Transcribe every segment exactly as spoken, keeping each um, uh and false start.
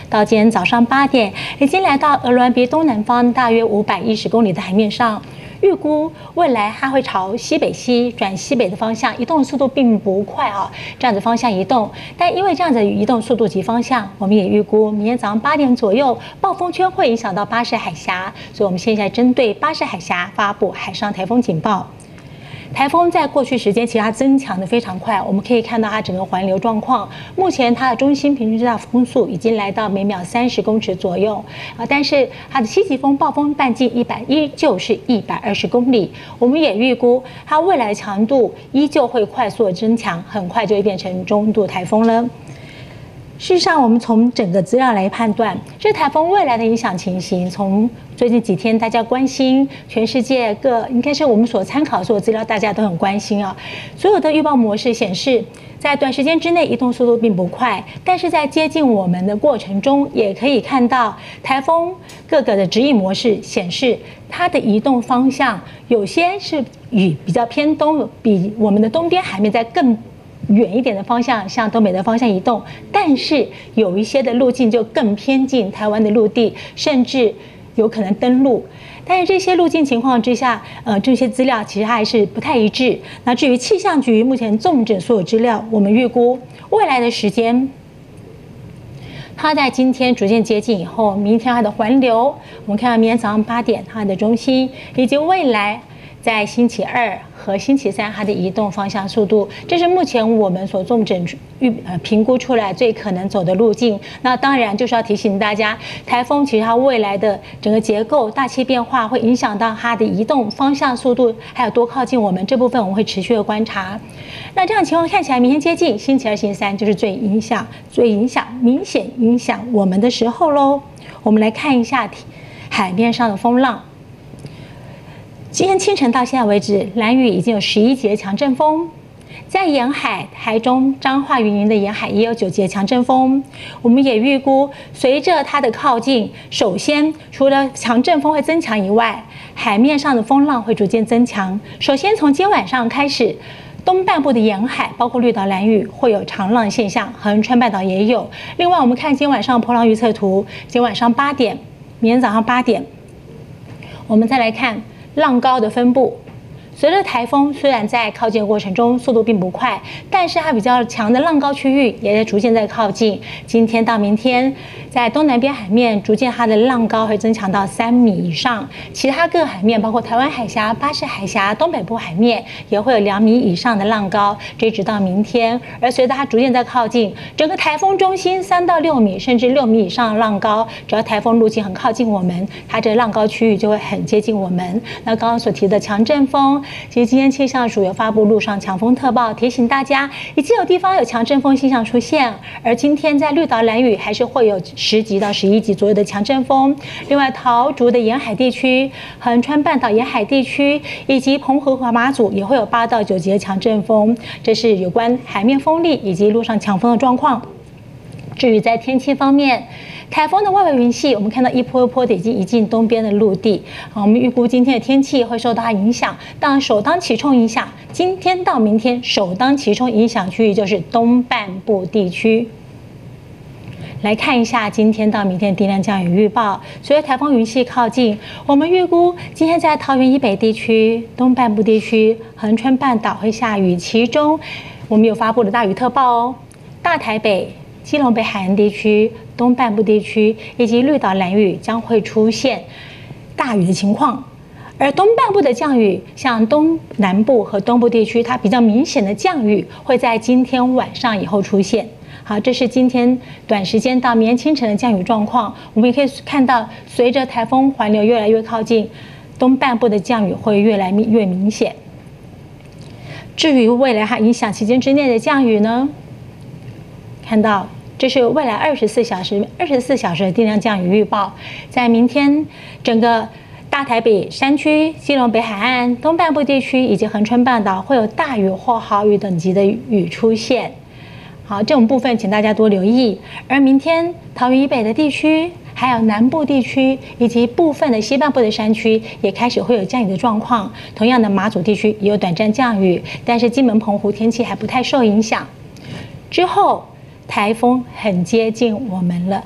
到今天早上八点，已经来到鹅銮鼻东南方大约五百一十公里的海面上。预估未来它会朝西北西转西北的方向移动，速度并不快啊，这样子方向移动。但因为这样子移动速度及方向，我们也预估明天早上八点左右，暴风圈会影响到巴士海峡，所以我们现在针对巴士海峡发布海上台风警报。台风在过去时间其实它增强的非常快，我们可以看到它整个环流状况。目前它的中心平均最大风速已经来到每秒三十公尺左右啊，但是它的西极风暴风半径一百依旧是一百二十公里。我们也预估它未来强度依旧会快速的增强，很快就会变成中度台风了。事实上，我们从整个资料来判断，这台风未来的影响情形，从最近几天大家关心，全世界各应该是我们所参考的所有资料，大家都很关心啊。所有的预报模式显示，在短时间之内移动速度并不快，但是在接近我们的过程中，也可以看到台风各个的指引模式显示，它的移动方向有些是与比较偏东，比我们的东边海面在更远一点的方向向东北的方向移动，但是有一些的路径就更偏近台湾的陆地，甚至有可能登陆。但是这些路径情况之下，呃，这些资料其实还是不太一致。那至于气象局目前纵整所有资料，我们预估未来的时间，它在今天逐渐接近以后，明天它的环流，我们看到明天早上八点它的中心，以及未来在星期二和星期三它的移动方向速度，这是目前我们所纵整预呃评估出来最可能走的路径。那当然就是要提醒大家，台风其实它未来的整个结构、大气变化会影响到它的移动方向速度，还有多靠近我们这部分，我们会持续的观察。那这样情况看起来，明天接近星期二、星期三就是最影响、最影响、明显影响我们的时候喽。我们来看一下海面上的风浪。今天清晨到现在为止，兰屿已经有十一级的强阵风，在沿海、台中、彰化、云林的沿海也有九级的强阵风。我们也预估，随着它的靠近，首先除了强阵风会增强以外，海面上的风浪会逐渐增强。首先从今天晚上开始，东半部的沿海，包括绿岛、兰屿，会有长浪现象，横穿半岛也有。另外，我们看今天晚上波浪预测图，今天晚上八点，明天早上八点，我们再来看浪高的分布。随着台风虽然在靠近的过程中速度并不快，但是它比较强的浪高区域也在逐渐在靠近。今天到明天，在东南边海面逐渐它的浪高会增强到三米以上，其他各海面包括台湾海峡、巴士海峡、东北部海面也会有两米以上的浪高，这一直到明天。而随着它逐渐在靠近，整个台风中心三到六米甚至六米以上的浪高，只要台风路径很靠近我们，它这个浪高区域就会很接近我们。那刚刚所提的强阵风，其实今天气象署有发布陆上强风特报，提醒大家已经有地方有强阵风现象出现，而今天在绿岛、兰屿还是会有十级到十一级左右的强阵风。另外，桃竹的沿海地区、横穿半岛沿海地区以及澎湖和马祖也会有八到九级的强阵风。这是有关海面风力以及陆上强风的状况。至于在天气方面，台风的外围云系，我们看到一波一波的已经移进东边的陆地。好，我们预估今天的天气会受到它影响，当然首当其冲影响，今天到明天首当其冲影响区域就是东半部地区。来看一下今天到明天的低量降雨预报。随着台风云系靠近，我们预估今天在桃园以北地区、东半部地区、恒春半岛会下雨，其中我们有发布的大雨特报哦。大台北、基隆北海岸地区、东半部地区以及绿岛、兰屿将会出现大雨的情况，而东半部的降雨，像东南部和东部地区，它比较明显的降雨会在今天晚上以后出现。好，这是今天短时间到明天清晨的降雨状况。我们也可以看到，随着台风环流越来越靠近，东半部的降雨会越来越明显。至于未来它影响期间之内的降雨呢？看到这是未来二十四小时、二十四小时的定量降雨预报。在明天，整个大台北山区、基隆北海岸、东半部地区以及恒春半岛会有大雨或豪雨等级的雨出现。好，这种部分请大家多留意。而明天，桃园以北的地区，还有南部地区以及部分的西半部的山区也开始会有降雨的状况。同样的，马祖地区也有短暂降雨，但是金门、澎湖天气还不太受影响。之后，台风很接近我们了。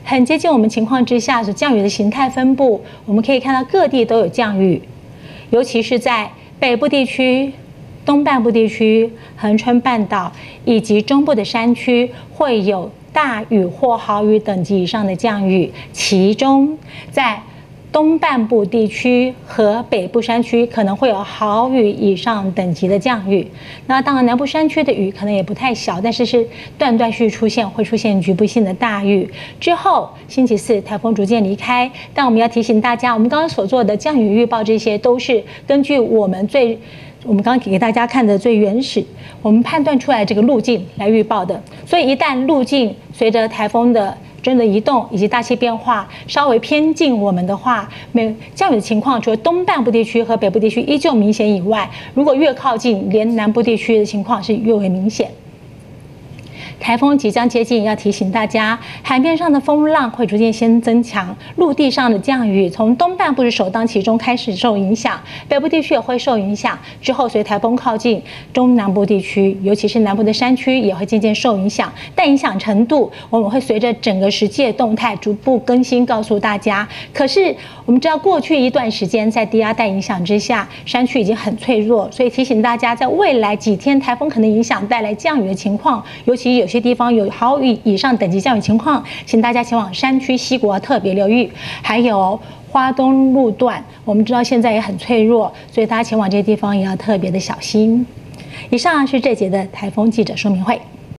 很接近我们情况之下，所降雨的形态分布，我们可以看到各地都有降雨，尤其是在北部地区、东半部地区、恒春半岛以及中部的山区会有大雨或豪雨等级以上的降雨，其中在东半部地区和北部山区可能会有豪雨以上等级的降雨。那当然，南部山区的雨可能也不太小，但是是断断续续出现，会出现局部性的大雨。之后，星期四台风逐渐离开，但我们要提醒大家，我们刚刚所做的降雨预报，这些都是根据我们最我们刚刚给大家看的最原始，我们判断出来这个路径来预报的。所以一旦路径随着台风的真的移动以及大气变化稍微偏近我们的话，没降雨的情况，除了东半部地区和北部地区依旧明显以外，如果越靠近，连南部地区的情况是越为明显。台风即将接近，要提醒大家，海面上的风浪会逐渐先增强，陆地上的降雨从东半部是首当其冲开始受影响，北部地区也会受影响。之后随台风靠近，中南部地区，尤其是南部的山区也会渐渐受影响。但影响程度，我们会随着整个实际的动态逐步更新，告诉大家。可是我们知道，过去一段时间在低压带影响之下，山区已经很脆弱，所以提醒大家，在未来几天台风可能影响带来降雨的情况，尤其有些地方有豪雨以上等级降雨情况，请大家前往山区西国特别留意。还有花东路段，我们知道现在也很脆弱，所以大家前往这些地方也要特别的小心。以上是这节的台风记者说明会。